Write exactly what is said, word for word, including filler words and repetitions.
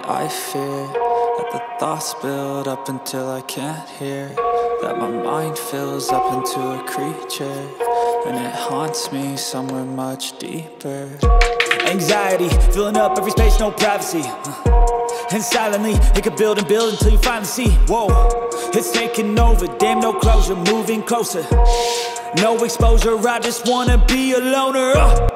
I fear that the thoughts build up until I can't hear, that my mind fills up into a creature, and it haunts me somewhere much deeper. Anxiety, filling up every space, no privacy. And silently, it could build and build until you finally see. Whoa, it's taking over, damn, no closure, moving closer. No exposure, I just wanna be a loner. uh.